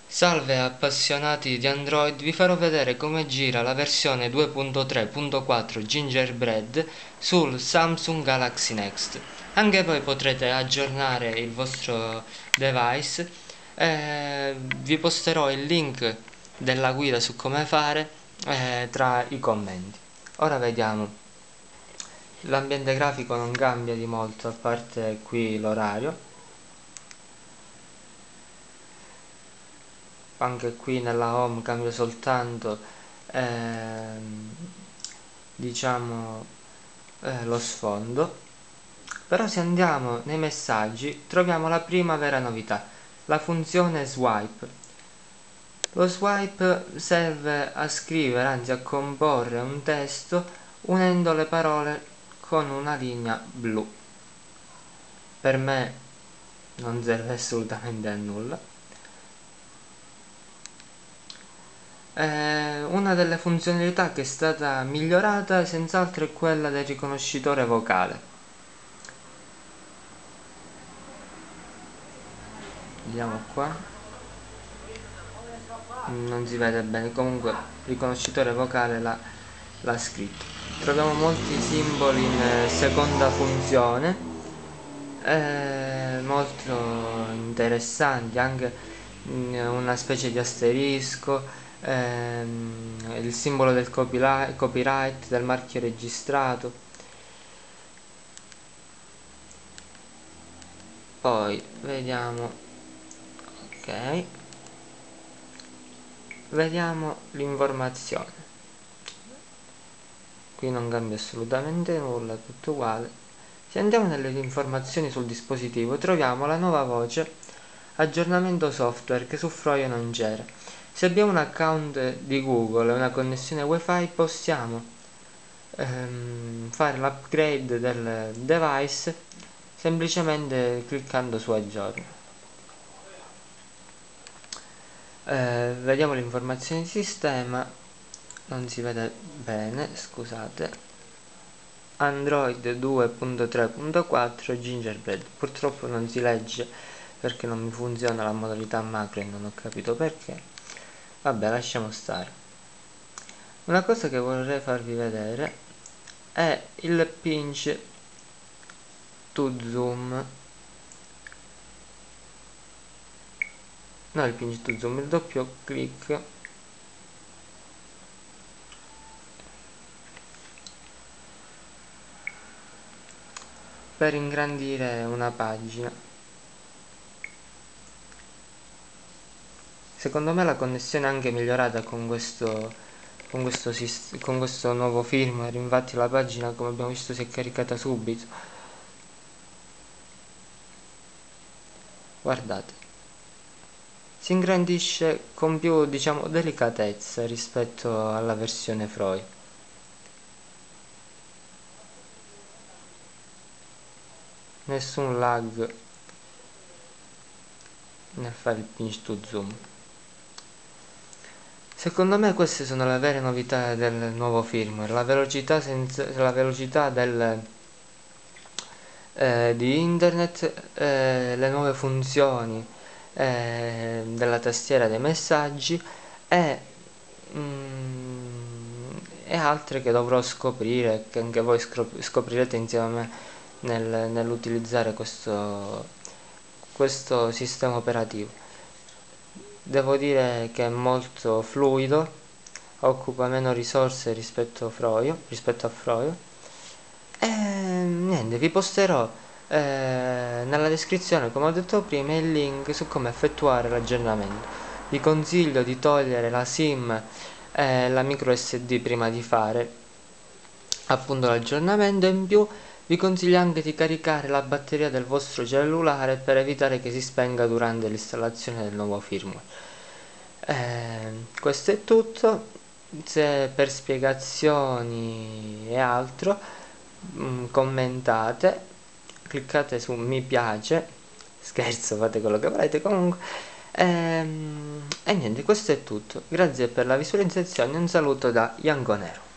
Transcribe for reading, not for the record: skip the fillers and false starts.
Salve appassionati di Android, vi farò vedere come gira la versione 2.3.4 Gingerbread sul Samsung Galaxy Next. Anche voi potrete aggiornare il vostro device. Vi posterò il link della guida su come fare tra i commenti. Ora vediamo. L'ambiente grafico non cambia di molto, a parte qui l'orario. Anche qui nella home cambia soltanto diciamo lo sfondo. Però se andiamo nei messaggi troviamo la prima vera novità, la funzione swipe. Lo swipe serve a scrivere, anzi a comporre un testo unendo le parole con una linea blu. Per me non serve assolutamente a nulla. Una delle funzionalità che è stata migliorata senz'altro è quella del riconoscitore vocale. Vediamo qua, non si vede bene, comunque riconoscitore vocale l'ha scritto. Troviamo molti simboli in seconda funzione, molto interessanti, anche una specie di asterisco, il simbolo del copyright, del marchio registrato. Poi vediamo, ok, vediamo l'informazione. Qui non cambia assolutamente nulla, è tutto uguale. Se andiamo nelle informazioni sul dispositivo troviamo la nuova voce aggiornamento software che su Froio non c'era. Se abbiamo un account di Google e una connessione wifi possiamo fare l'upgrade del device semplicemente cliccando su aggiorna. Vediamo le informazioni di sistema, non si vede bene, scusate. Android 2.3.4 Gingerbread, purtroppo non si legge perché non mi funziona la modalità macro e non ho capito perché. Vabbè, lasciamo stare. Una cosa che vorrei farvi vedere è il pinch to zoom, no, il pinch to zoom, il doppio clic per ingrandire una pagina. Secondo me la connessione è anche migliorata con questo nuovo firmware, infatti la pagina, come abbiamo visto, si è caricata subito. Guardate, si ingrandisce con più, diciamo, delicatezza rispetto alla versione Froi. Nessun lag nel fare il pinch to zoom. Secondo me queste sono le vere novità del nuovo firmware, la velocità di internet, le nuove funzioni della tastiera dei messaggi e altre che dovrò scoprire, che anche voi scoprirete insieme a me nell'utilizzare questo sistema operativo. Devo dire che è molto fluido, occupa meno risorse rispetto a Froio, e niente, vi posterò nella descrizione, come ho detto prima, il link su come effettuare l'aggiornamento. Vi consiglio di togliere la SIM e la micro SD prima di fare appunto l'aggiornamento, e in più vi consiglio anche di caricare la batteria del vostro cellulare per evitare che si spenga durante l'installazione del nuovo firmware. Questo è tutto. Se per spiegazioni e altro commentate, cliccate su mi piace, scherzo, fate quello che volete comunque. E niente, questo è tutto. Grazie per la visualizzazione, un saluto da Ianconero.